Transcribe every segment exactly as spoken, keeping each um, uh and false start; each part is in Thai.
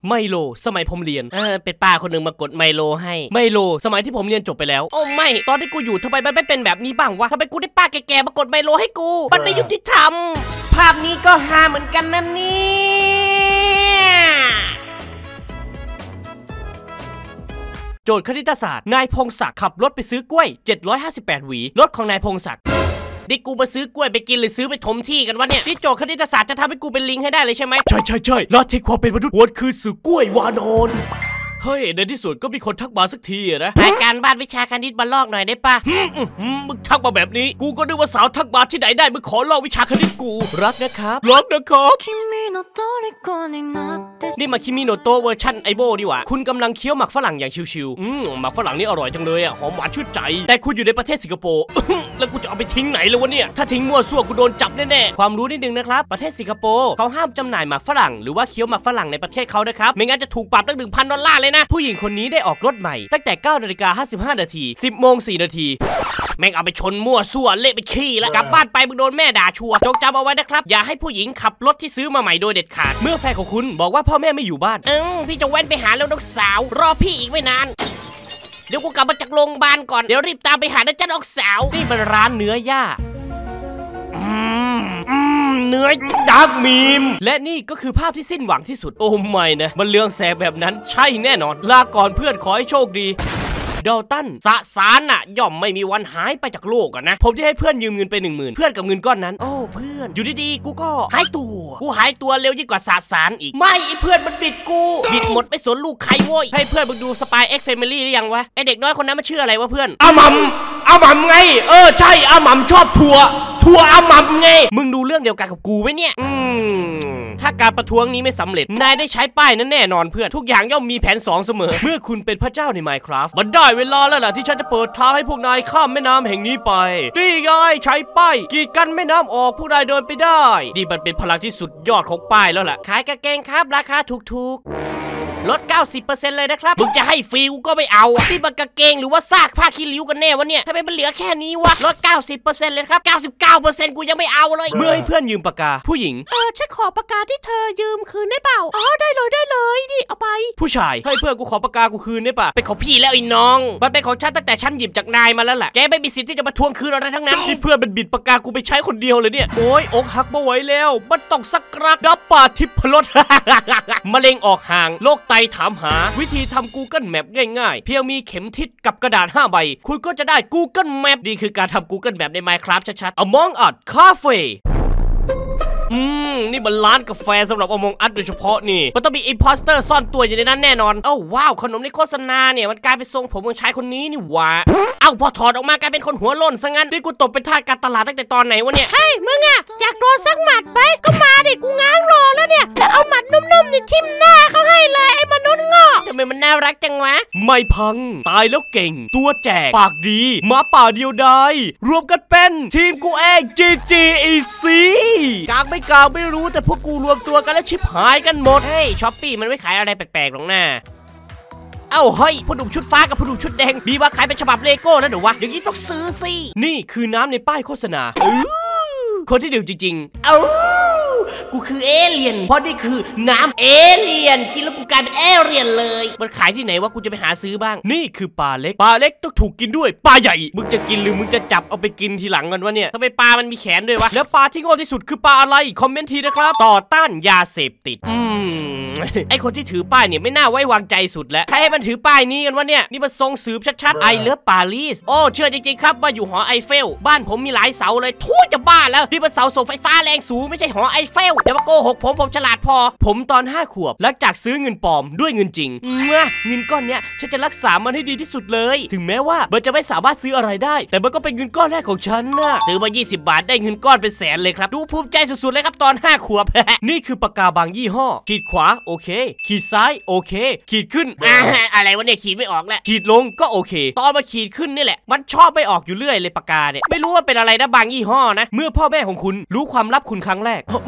ไมโลสมัยผมเรียนเออเป็นป้าคนหนึ่งมากดไมโลให้ไมโลสมัยที่ผมเรียนจบไปแล้วโอ้ไม่ตอนที่กูอยู่ทำไมมันไม่เป็นแบบนี้บ้างวะทำไมกูได้ป้าแก่ๆมากดไมโลให้กูมันไม่ยุติธรรมภาพนี้ก็ฮาเหมือนกันนะเนี่ยโจทย์คณิตศาสตร์นายพงศักดิ์ขับรถไปซื้อกล้วยเจ็ดร้อยห้าสิบแปดหวีรถของนายพงศักดิ์ดิกูมาซื้อกล้วยไปกินหรือซื้อไปถมที่กันวะเนี่ยที่โจทย์คณิตศาสตร์จะทำให้กูเป็นลิงให้ได้เลยใช่ไหมใช่ใช่ใช่ลัทธิความเป็นมนุษย์วนคือสื่อกล้วยวานอนเฮ้ยในที่สุดก็มีคนทักมาสักทีนะรายการบ้านวิชาคณิตมาลอกหน่อยได้ปะมึงทักมาแบบนี้กูก็นึกว่าสาวทักมาที่ไหนได้มึงขอลอกวิชาคณิตกูรักนะครับรักนะครับนี่มาคิมิโนโตะเวอร์ชันไอโบดีกว่าคุณกำลังเคี้ยวหมักฝรั่งอย่างชิวๆอืมหมักฝรั่งนี่อร่อยจังเลยอ่ะหอมหวานชื่นใจแต่คุณอยู่ในประเทศสิงคโปร์แล้วกูจะเอาไปทิ้งไหนเลยวะเนี่ยถ้าทิ้งมั่วซั่วกูโดนจับแน่ๆความรู้นิดนึงนะครับประเทศสิงคโปร์เขาห้ามจำหน่ายหมักฝรั่งหรือว่าเคี้ยวหมักฝรั่งในประเทศเขานะครับไม่งั้นจะถูกปรับตั้ง หนึ่งพัน ดอลลาร์เลยนะผู้หญิงคนนี้ได้ออกรถใหม่ตั้งแต่เก้านาฬิกาห้าสิบห้านาทีสิบโมงสี่นาทีแม่งเอาไปชนมั่วซั่วเละไปขี้แล้วกลับบ้านไปมึงโดนแม่ด่าชัวจงจำเอาไว้นะครับอย่าให้ผู้หญิงขับรถที่ซื้อมาใหม่โดยเด็ดขาดเมื่อแฟนของคุณบอกว่าพ่อแม่ไม่อยู่บ้านเออพี่จะแว้นไปหาแล้วน้องสาวรอพี่อีกไม่นานเดี๋ยวกูกลับมาจากโรงพยาบาลก่อนเดี๋ยวรีบตามไปหานะจ๊ะน้องสาวนี่เป็นร้านเนื้อย่างเนื้อดักมีมและนี่ก็คือภาพที่สิ้นหวังที่สุดโอ้ไม่นะมันเลืองแสงแบบนั้นใช่แน่นอนลาก่อนเพื่อนขอให้โชคดีดอลตันสสารน่ะย่อมไม่มีวันหายไปจากโลกกันนะผมจะให้เพื่อนยืมเงินไปหนึ่งหมื่นเพื่อนกับเงินก้อนนั้นโอ้เพื่อนอยู่ดีๆกูก็หายตัวกูหายตัวเร็วยิ่งกว่าสสารอีกไม่ไอเพื่อนมันบิดกูบิดหมดไปสนลูกใครโว้ยให้เพื่อนมึงดูสปายเอ็กซ์แฟมิลี่หรือยังวะไอเด็กน้อยคนนั้นมันชื่ออะไรวะเพื่อนอามัมอามัมไงเออใช่อามัมชอบทัวทัวอามัมไงมึงดูเรื่องเดียวกันกับกูไหมเนี่ยอืมถ้าการประท้วงนี้ไม่สำเร็จนายได้ใช้ป้ายนั้นแน่นอนเพื่อนทุกอย่างย่อมมีแผนสองเสมอเมื่อคุณเป็นพระเจ้าใน Minecraft มันได้เวลาแล้วล่ะที่ฉันจะเปิดทางให้พวกนายข้ามแม่น้ำแห่งนี้ไปนี่ไงใช้ป้ายกีดกันแม่น้ำออกพวกนายเดินไปได้นี่มันเป็นพลังที่สุดยอดของป้ายแล้วล่ะขายกางเกงครับราคาถูกๆลด เก้าสิบเปอร์เซ็นต์ เลยนะครับมึงจะให้ฟรีกูก็ไม่เอาที่มันกางเกงหรือว่าซากผ้าขี้ริ้วกันแน่วะเนี่ยทำไมมันเหลือแค่นี้วะลด เก้าสิบเปอร์เซ็นต์ เลยครับ เก้าสิบเก้าเปอร์เซ็นต์ กูยังไม่เอาเลยเมื่อให้เพื่อนยืมปากกาผู้หญิงเออฉันขอปากกาที่เธอยืมคืนได้เปล่าอ๋อได้เลยได้เลยนี่เอาไปผู้ชายให้เพื่อนกูขอปากกากูคืนได้ป่ะเป็นของพี่แล้วไอ้น้องมันเป็นของฉันตั้งแต่ฉันหยิบจากนายมาแล้วแหละแกไม่มีสิทธิ์ที่จะมาทวงคืนอะไรทั้งนั้นนี่เพื่อนมันบิดปากกากูไปใช้คนเดียวเลยเนี่ยโอ้ยอกหักมาไหวแล้วมันต้องสักรักดับป่าทิพรสมะเร็งออกห่างโรคไตถามหาวิธีทำ Google Map ง่ายๆเพียงมีเข็มทิศกับกระดาษห้าใบคุณก็จะได้ Google Map นี่คือการทำ Google Map ใน Minecraft ชัดๆ Among Us Cafeอืมนี่มันร้านกาแฟสำหรับ Among Us โดยเฉพาะนี่มันต้องมีอิมพอสเตอร์ซ่อนตัวอยู่ในนั้นแน่นอนเอ้าว้าวขนมในโฆษณาเนี่ยมันกลายเป็นทรงผมของชายคนนี้นี่หว่าเอ้าพอถอดออกมากลายเป็นคนหัวโล้นซะงั้นนี่กูตบเป็นทาสการตลาดตั้งแต่ตอนไหนวะเนี่ยเฮ้ยมึงอะอยากโดนสักหมัดไปก็มาดิกูง้างรอแล้วเนี่ยแล้วเอาหมัดนุ่มๆนี่ทิ่มหน้าเขาให้เลยไอ้มนุษย์งอกทำไมมันน่ารักจังวะไม่พังตายแล้วเก่งตัวแจกปากดีหมาป่าเดียวดายรวมกันเป็นทีมกูเอง จี จี อี ซี กางไม่กางไม่รู้แต่พวกกูรวมตัวกันแล้วชิบหายกันหมดเฮ้ยช้อปปี้มันไม่ขายอะไรแปลกๆหรอกนะเอ้าเฮ้ยผู้ดุมชุดฟ้ากับผู้ดุมชุดแดงมีว่าขายเป็นฉบับเลโก้แล้วหรอวะอย่างนี้ต้องซื้อสินี่คือน้ำในป้ายโฆษณาคนที่ดื่มจริงๆเอ้ากูคือเอเลี่ยนเพราะนี่คือน้ำเอเลี่ยนกินแล้วกูกลายเป็นเอเลี่ยนเลยมันขายที่ไหนวะกูจะไปหาซื้อบ้างนี่คือปลาเล็กปลาเล็กต้องถูกกินด้วยปลาใหญ่มึงจะกินหรือมึงจะจับเอาไปกินทีหลังกันวะเนี่ยทำไมปลามันมีแขนด้วยวะแล้วปลาที่โง่ที่สุดคือปลาอะไรคอมเมนต์ทีนะครับต่อต้านยาเสพติดอืมไอคนที่ถือป้ายเนี่ยไม่น่าไว้วางใจสุดแล้วใครให้มันถือป้ายนี้กันวะเนี่ยนี่มันทรงสืบชัดๆไอเลิฟปารีสโอ้เชื่อจริงๆครับว่าอยู่หอไอเฟลบ้านผมมีหลายเสาเลยทั่วจะบ้าแล้วนี่มันเสาส่งไฟฟ้าแรงสูงไม่ใช่หอไอเฟลอย่ามาโกหกผมผมฉลาดพอผมตอนห้าขวบหลังจากซื้อเงินปลอมด้วยเงินจริงเงินก้อนเนี้ยฉันจะรักษามันให้ดีที่สุดเลยถึงแม้ว่ามันจะไม่สามารถซื้ออะไรได้แต่มันก็เป็นเงินก้อนแรกของฉันนะซื้อมายี่สิบบาทได้เงินก้อนเป็นแสนเลยครับดูภูมิใจสุดๆเลยครับตอนห้าขวบ นี่คือปากกาบางยี่ห้อขีดขวาโอเคขีดซ้ายโอเคขีดขึ้น อ, อะไรวะเนี่ยขีดไม่ออกแล้วขีดลงก็โอเคตอนมาขีดขึ้นนี่แหละมันชอบไม่ออกอยู่เรื่อยเลยปากกาเนี่ยไม่รู้ว่าเป็นอะไรนะบางยี่ห้อนะเมื่อพ่อแม่ของคุณรู้ความลับคุณครั้งแรกไม่นะ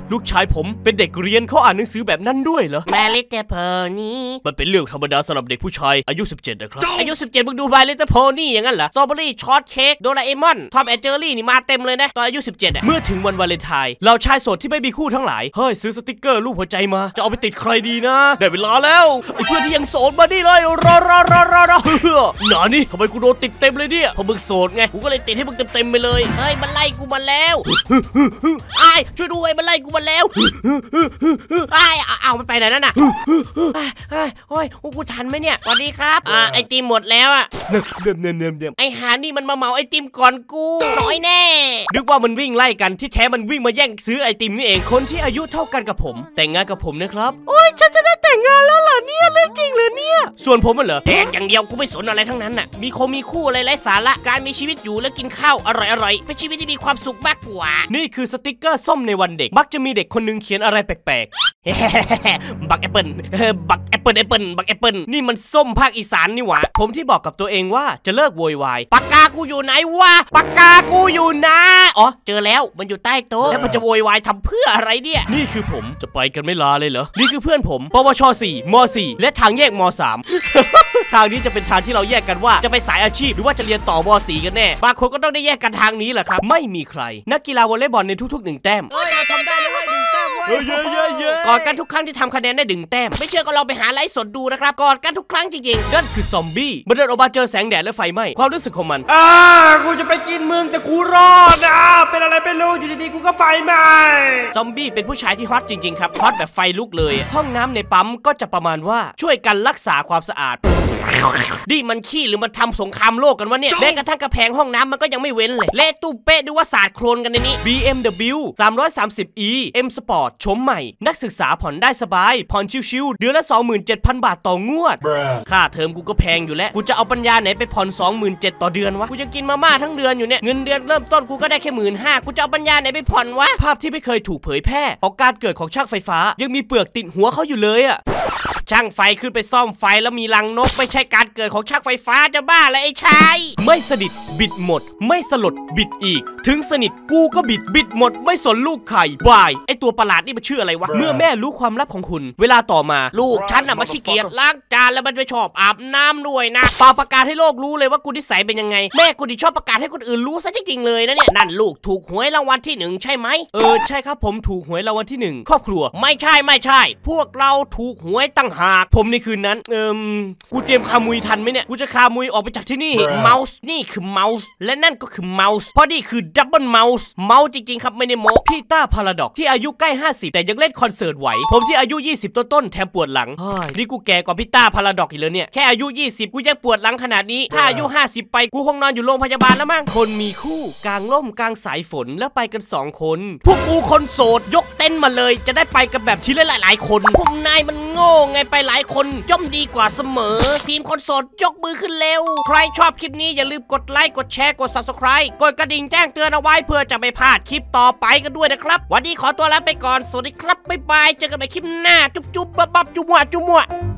ลูกชายผมเป็นเด็กเรียนเขาอ่านหนังสือแบบนั้นด้วยเหรอ My Little Pony มันเป็นเรื่องธรรมดาสำหรับเด็กผู้ชายอายุสิบเจ็ดนะครับอายุสิบเจ็ดมึงดู My Little Pony อย่างนั้นเหรอสตรอเบอรี่ช็อตเค้กโดราเอมอนทอมแอนด์เจอรี่นี่มาเต็มเลยนะตอนอายุสิบเจ็ดอ่ะเมื่อถึงวันวาเลนไทน์เราชายโสดที่ไม่มีคู่ทั้งหลายเฮ้ยซื้อสติกเกอร์รูปหัวใจมาจะเอาไปติดใครดีนะได้เวลาแล้วไอ้เพื่อนที่ยังโสดมาดิเลยรอรอรอรอรอหนานี่ทำไมกูโดนติดเต็มเลยเนี่ยเพราะมึงโสดไงกูก็เลยติดให้มึงเต็มเต็มไปเลยเฮ้ยมันไล่กูมาแล้วไอ้ช่วยด้วยมันไล่กูมาแล้วไอ้เอามันไปไหนนั่นน่ะโอ้ยกูทันไหมเนี่ยสวัสดีครับอ่าไอติมหมดแล้วอ่ะเดิมเดิมเดิมเดิมไอหานี่มันมาเหมาไอติมก่อนกูน้อยแน่นึกว่ามันวิ่งไล่กันที่แท้มันวิ่งมาแย่งซื้อไอติมนี่เองคนที่อายุเท่ากันกับผมแต่งงานกับผมนะครับโอ้ยฉันจะได้แต่งงานแล้วเหรอเนี่ยเรื่องจริงเลยเนี่ยส่วนผมมันเหรอแดกอย่างเดียวกูไม่สนอะไรทั้งนั้นน่ะมีคงมีคู่อะไรไร้สาระการมีชีวิตอยู่แล้วกินข้าวอร่อยๆเป็นชีวิตที่มีความสุขมากกว่านี่คือสติกเกอร์ส้มในวันเด็กมักจะมีเด็กคนนึงเขียนอะไรแปลกๆบักแอปเปิลบักแอปเปิลแอปเปิลบักแอปเปิลนี่มันส้มภาคอีสานนี่หว่าผมที่บอกกับตัวเองว่าจะเลิกโวยวายปากกากูอยู่ไหนวะปากกากูอยู่นะอ๋อเจอแล้วมันอยู่ใต้โต๊ะแล้วมันจะโวยวายทำเพื่ออะไรเนี่ยนี่คือผมจะไปกันไม่ลาเลยเหรอนี่คือเพื่อนผมปวชสี่มสี่และทางแยกมสามทางนี้จะเป็นทางที่เราแยกกันว่าจะไปสายอาชีพหรือว่าจะเรียนต่อมสี่กันแน่บางคนก็ต้องได้แยกกันทางนี้แหละครับไม่มีใครนักกีฬาวอลเลย์บอลในทุกๆหนึ่งแต้มเฮ้ยเราทำได้เลยหนึ่งแต้มเว้ยกอดกันทุกครั้งที่ทำคะแนนได้ดึงแต้มไม่เชื่อก็ลองไปหาไลฟ์สดดูนะครับกอดกันทุกครั้งจริงๆนั่นคือซอมบี้มันเดินออกมาเจอแสงแดดและไฟไหม้ความรู้สึกของมันอ่ากูจะไปกินมึงแต่กูรอดนะเป็นอะไรไม่รู้อยู่ดีๆกูก็ไฟไหม้ซอมบี้เป็นผู้ชายที่ฮอตจริงๆครับฮอตแบบไฟลุกเลยห้องน้ำในปั๊มก็จะประมาณว่าช่วยกันรักษาความสะอาดดิมันขี้หรือมันทำสงครามโลกกันวะเนี่ยแม้กระทั่งกระแพงห้องน้ำมันก็ยังไม่เว้นเลยเละตุ้มเป๊ะดูว่าสาดโคลนกันในนี้ บี เอ็ม ดับเบิลยู สามร้อยสามสิบ อี M Sport ชมใหม่นักศึกษาผ่อนได้สบายผ่อนชิวๆเดือนละ สองหมื่นเจ็ดพัน บาทต่องวดค่าเทอมกูก็แพงอยู่แล้วกูจะเอาปัญญาไหนไปผ่อน สองหมื่นเจ็ดพัน ต่อเดือนวะกูจะกินมาม่าทั้งเดือนอยู่เนี่ยเงินเดือนเริ่มต้นกูก็ได้แค่ หนึ่งหมื่นห้าพัน กูจะเอาปัญญาไหนไปผ่อนวะภาพที่ไม่เคยถูกเผยแพร่ของการเกิดของช่างไฟฟ้ายังมีเปลือกติดหัวเขาอยู่เลยอะช่างไฟขึ้นไปซ่อมไฟแล้วมีรังนกไม่ใช่การเกิดของช่างไฟฟ้าจะบ้าเลยไอ้ชายไม่สนิทบิดหมดไม่สลดบิดอีกถึงสนิทกูก็บิดบิดหมดไม่สนลูกไข่บายไอตัวประหลาดนี่มันชื่ออะไรวะเมื่อแม่รู้ความลับของคุณเวลาต่อมาลูกฉันน่ะมาขี้เกียจล้างจานแล้วมันไม่ชอบอาบน้ำด้วยนะปาประกาศให้โลกรู้เลยว่ากูนิสัยเป็นยังไงแม่กูดิชอบประกาศให้คนอื่นรู้ซะจริงๆเลยนะเนี่ยนั่นลูกถูกหวยรางวัลที่หนึ่งใช่ไหมเออใช่ครับผมถูกหวยรางวัลที่หนึ่งครอบครัวไม่ใช่ไม่ใช่พวกเราถูกหวยตั้งหากผมนี่คือนั้นเอิมกูเตรียมคามุยทันไหมเนี่ยกูจะคามุยออกไปจากที่นี่เมาส์นี่คือเมาส์และนั่นก็คือเมาส์เพราะนี่คือดับเบิลเมาส์เมาส์จริงๆครับไม่ได้โมพี่ต้าพาราดอกที่อายุใกล้ห้าสิบแต่ยังเล่นคอนเสิร์ตไหวผมที่อายุยี่สิบต้นๆแถมปวดหลังนี่กูแก่กว่าพี่ต้าพาราดอกอีกแล้วเนี่ยแค่อายุยี่สิบกูยังปวดหลังขนาดนี้ถ้าอายุห้าสิบไปกูคงนอนอยู่โรงพยาบาลแล้วมั้งคนมีคู่กลางร่มกลางสายฝนแล้วไปกันสองคนพวกกูคนโสดยกเต้นมาเลยจะได้ไปกันแบบทีละหลายๆคนพวกนายมันโง่ไงไปหลายคนย่อมดีกว่าเสมอทีมคนโสดยกมือขึ้นเร็วใครชอบคลิปนี้อย่าลืมกดไลค์กดแชร์กด ซับสไครบ์ กดกระดิ่งแจ้งเตือนเอาไว้เพื่อจะไม่พลาดคลิปต่อไปกันด้วยนะครับวันนี้ขอตัวลาไปก่อนสวัสดีครับบ๊ายบายเจอกันใหม่คลิปหน้าจุ๊บจุ๊บบับบับจุ๊บมัวจุ๊บมัว